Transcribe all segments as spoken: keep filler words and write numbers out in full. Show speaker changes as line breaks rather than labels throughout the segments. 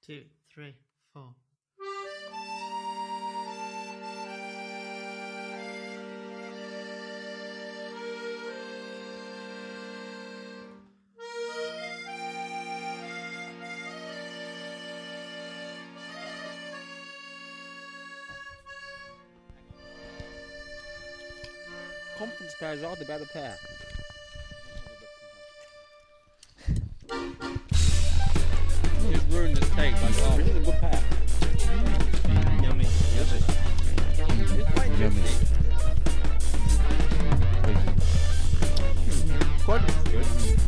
two, three, four.
Conference guys are the better pair. Just ruined the steak. Like, oh, this is a good pair. Mm. Yummy. Yummy. It's quite
Yummy.
tasty. Quite good.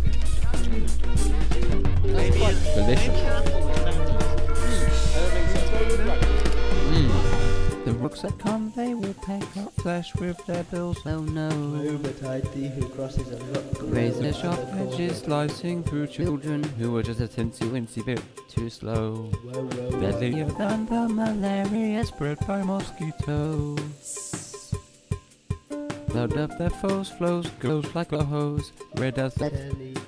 Maybe
quite
it's
delicious.
maybe apple with seventies.
I don't think so.
Mm. The rooks that come, they will pack up flesh with their bills. Oh no.
Uber tidy who crosses a rock.
Razor sharp edges slicing through children who are just a tinsy wincy bit too slow.
Whoa, whoa,
Deadlier than the malaria spread by mosquitoes. Blood of their foes flows, goes like a hose, red as the
Telly